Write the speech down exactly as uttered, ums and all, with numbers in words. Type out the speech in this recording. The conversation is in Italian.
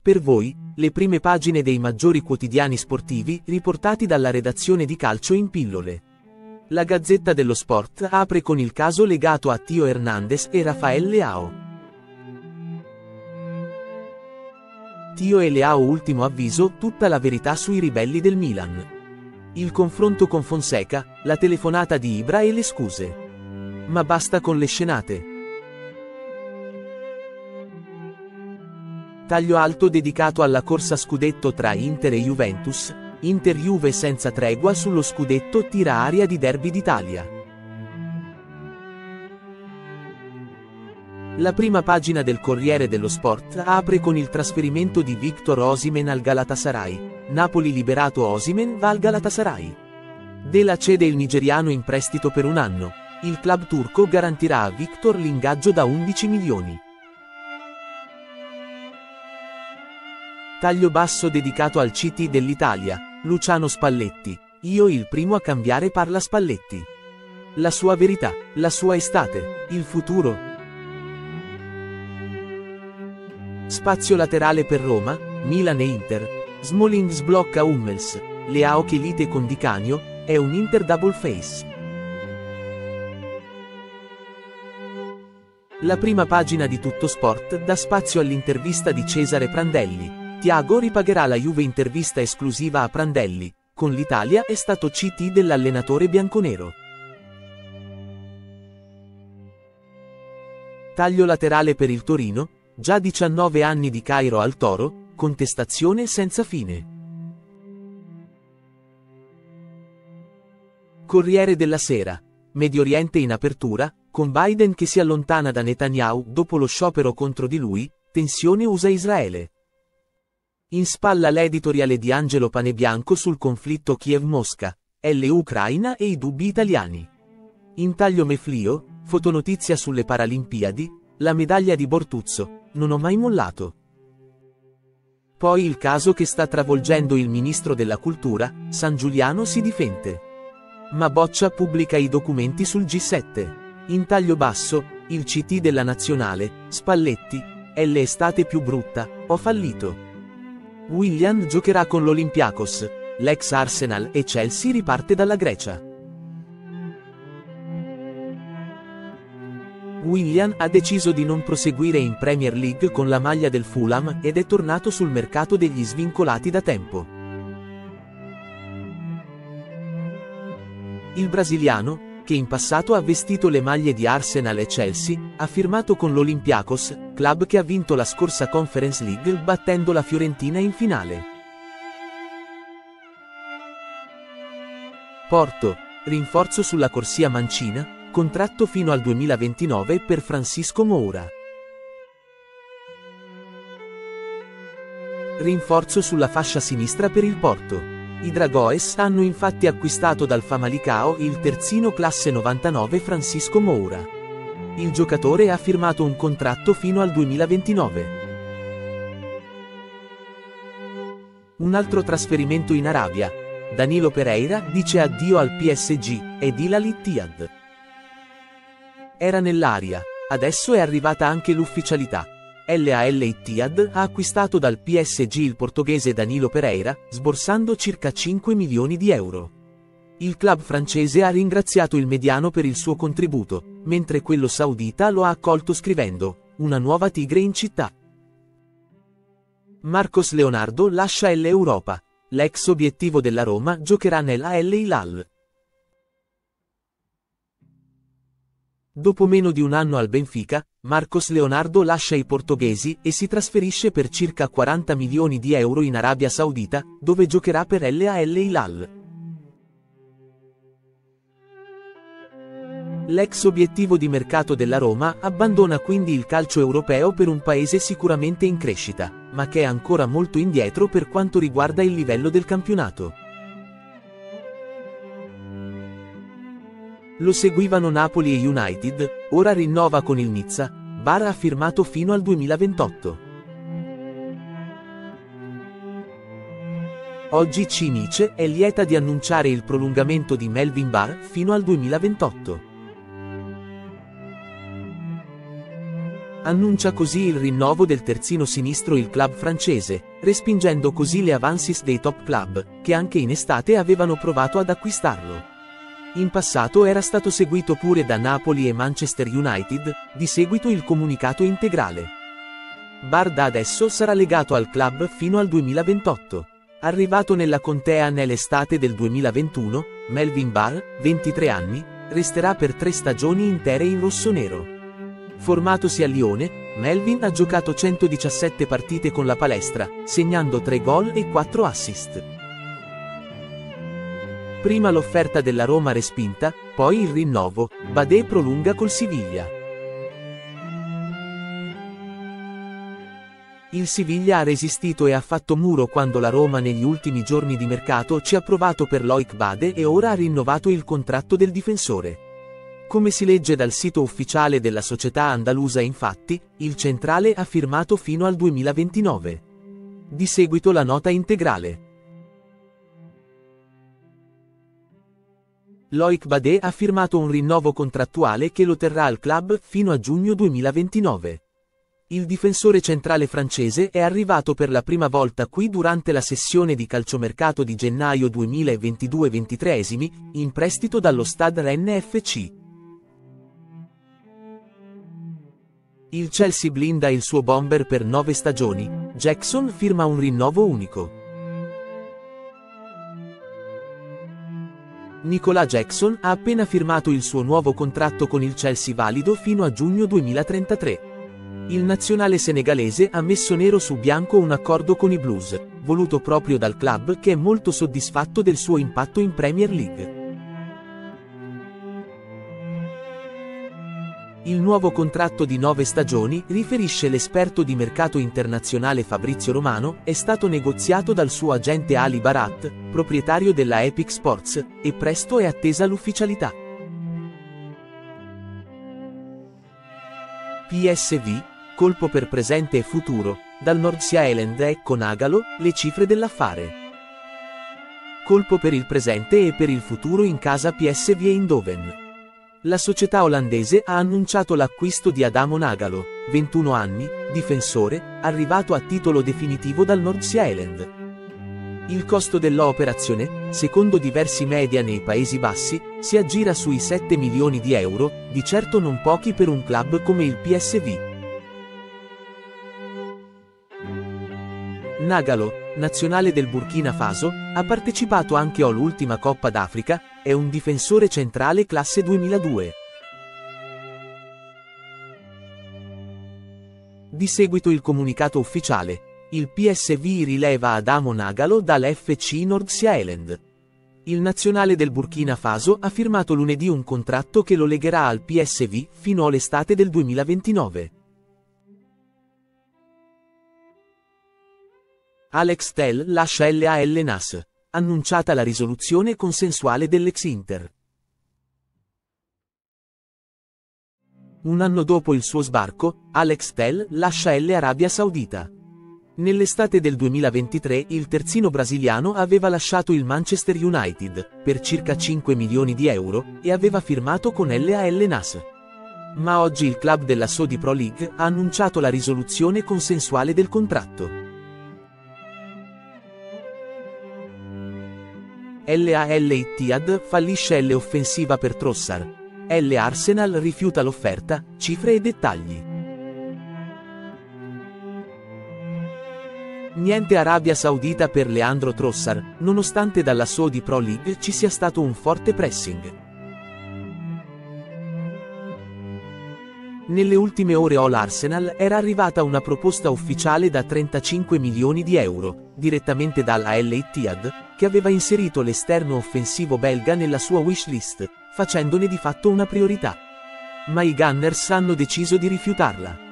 Per voi, le prime pagine dei maggiori quotidiani sportivi riportati dalla redazione di Calcio in Pillole. La Gazzetta dello Sport apre con il caso legato a Theo Hernandez e Rafael Leao. Theo e Leao ultimo avviso, tutta la verità sui ribelli del Milan. Il confronto con Fonseca, la telefonata di Ibra e le scuse. Ma basta con le scenate. Taglio alto dedicato alla corsa scudetto tra Inter e Juventus, Inter-Juve senza tregua sullo scudetto tira aria di derby d'Italia. La prima pagina del Corriere dello Sport apre con il trasferimento di Victor Osimhen al Galatasaray, Napoli liberato Osimhen va al Galatasaray. Dela cede il nigeriano in prestito per un anno, il club turco garantirà a Victor l'ingaggio da undici milioni. Taglio basso dedicato al C T dell'Italia, Luciano Spalletti, io il primo a cambiare parla Spalletti. La sua verità, la sua estate, il futuro. Spazio laterale per Roma, Milan e Inter, Smalling sblocca Hummels, Leao che lite con Di Canio, è un Inter double face. La prima pagina di Tutto Sport dà spazio all'intervista di Cesare Prandelli. Thiago ripagherà la Juve intervista esclusiva a Prandelli, con l'Italia è stato C T dell'allenatore bianconero. Taglio laterale per il Torino, già diciannove anni di Cairo al Toro, contestazione senza fine. Corriere della Sera, Medio Oriente in apertura, con Biden che si allontana da Netanyahu dopo lo sciopero contro di lui, tensione U S A-Israele. In spalla l'editoriale di Angelo Panebianco sul conflitto Kiev-Mosca, L-Ucraina e i dubbi italiani. In taglio Meflio, fotonotizia sulle Paralimpiadi, la medaglia di Bortuzzo, non ho mai mollato. Poi il caso che sta travolgendo il ministro della cultura, San Giuliano si difende. Ma Boccia pubblica i documenti sul G sette. In taglio basso, il C T della Nazionale, Spalletti, è l'estate più brutta, ho fallito. Willian giocherà con l'Olympiakos, l'ex Arsenal e Chelsea riparte dalla Grecia. Willian ha deciso di non proseguire in Premier League con la maglia del Fulham ed è tornato sul mercato degli svincolati da tempo. Il brasiliano, che in passato ha vestito le maglie di Arsenal e Chelsea, ha firmato con l'Olympiakos, club che ha vinto la scorsa Conference League battendo la Fiorentina in finale. Porto, rinforzo sulla corsia mancina, contratto fino al duemilaventinove per Francisco Moura. Rinforzo sulla fascia sinistra per il Porto. I Dragões hanno infatti acquistato dal Famalicão il terzino classe novantanove Francisco Moura. Il giocatore ha firmato un contratto fino al duemilaventinove. Un altro trasferimento in Arabia. Danilo Pereira dice addio al P S G ed Hilal Ittihad. Era nell'aria, adesso è arrivata anche l'ufficialità. Al Ittihad ha acquistato dal P S G il portoghese Danilo Pereira, sborsando circa cinque milioni di euro. Il club francese ha ringraziato il mediano per il suo contributo, mentre quello saudita lo ha accolto scrivendo, una nuova tigre in città. Marcos Leonardo lascia l'Europa, l'ex obiettivo della Roma giocherà nella Al Hilal. Dopo meno di un anno al Benfica, Marcos Leonardo lascia i portoghesi e si trasferisce per circa quaranta milioni di euro in Arabia Saudita, dove giocherà per Al Hilal. L'ex obiettivo di mercato della Roma abbandona quindi il calcio europeo per un paese sicuramente in crescita, ma che è ancora molto indietro per quanto riguarda il livello del campionato. Lo seguivano Napoli e United, ora rinnova con il Nizza, Barra ha firmato fino al duemilaventotto. Oggi Cinice è lieta di annunciare il prolungamento di Melvin Barr fino al duemilaventotto. Annuncia così il rinnovo del terzino sinistro il club francese, respingendo così le avances dei top club, che anche in estate avevano provato ad acquistarlo. In passato era stato seguito pure da Napoli e Manchester United, di seguito il comunicato integrale. Barr da adesso sarà legato al club fino al duemilaventotto. Arrivato nella contea nell'estate del duemilaventuno, Melvin Barr, ventitré anni, resterà per tre stagioni intere in rossonero. Formatosi a Lione, Melvin ha giocato centodiciassette partite con la palestra, segnando tre gol e quattro assist. Prima l'offerta della Roma respinta, poi il rinnovo, Badé prolunga col Siviglia. Il Siviglia ha resistito e ha fatto muro quando la Roma negli ultimi giorni di mercato ci ha provato per Loic Badé e ora ha rinnovato il contratto del difensore. Come si legge dal sito ufficiale della società andalusa infatti, il centrale ha firmato fino al duemilaventinove. Di seguito la nota integrale. Loic Badé ha firmato un rinnovo contrattuale che lo terrà al club fino a giugno duemilaventinove. Il difensore centrale francese è arrivato per la prima volta qui durante la sessione di calciomercato di gennaio duemilaventidue ventitré, in prestito dallo Stade Rennes F C. Il Chelsea blinda il suo bomber per nove stagioni, Jackson firma un rinnovo unico. Nicolas Jackson ha appena firmato il suo nuovo contratto con il Chelsea valido fino a giugno duemilatrentatré. Il nazionale senegalese ha messo nero su bianco un accordo con i Blues, voluto proprio dal club che è molto soddisfatto del suo impatto in Premier League. Il nuovo contratto di nove stagioni, riferisce l'esperto di mercato internazionale Fabrizio Romano, è stato negoziato dal suo agente Ali Barat, proprietario della Epic Sports, e presto è attesa l'ufficialità. P S V, colpo per presente e futuro, dal Nordsjælland ecco Nagalo, le cifre dell'affare. Colpo per il presente e per il futuro in casa P S V Eindhoven. La società olandese ha annunciato l'acquisto di Adamo Nagalo, ventuno anni, difensore, arrivato a titolo definitivo dal Nordsjælland. Il costo dell'operazione, secondo diversi media nei Paesi Bassi, si aggira sui sette milioni di euro, di certo non pochi per un club come il P S V. Nagalo, nazionale del Burkina Faso, ha partecipato anche all'ultima Coppa d'Africa, è un difensore centrale classe duemiladue. Di seguito il comunicato ufficiale. Il P S V rileva Adamo Nagalo dall'F C Nordsjælland. Il nazionale del Burkina Faso ha firmato lunedì un contratto che lo legherà al P S V fino all'estate del duemilaventinove. Alex Telles lascia L A L Nas. Annunciata la risoluzione consensuale dell'ex Inter. Un anno dopo il suo sbarco, Alex Telles lascia l'Arabia Saudita. Nell'estate del duemilaventitré il terzino brasiliano aveva lasciato il Manchester United, per circa cinque milioni di euro, e aveva firmato con L A L Nas. Ma oggi il club della Saudi Pro League ha annunciato la risoluzione consensuale del contratto. L'Al Ittihad fallisce l'offensiva per Trossard. L'Arsenal rifiuta l'offerta, cifre e dettagli. Niente Arabia Saudita per Leandro Trossard, nonostante dalla Saudi Pro League ci sia stato un forte pressing. Nelle ultime ore all'Arsenal era arrivata una proposta ufficiale da trentacinque milioni di euro, direttamente dall'Al Ittihad, che aveva inserito l'esterno offensivo belga nella sua wishlist, facendone di fatto una priorità. Ma i Gunners hanno deciso di rifiutarla.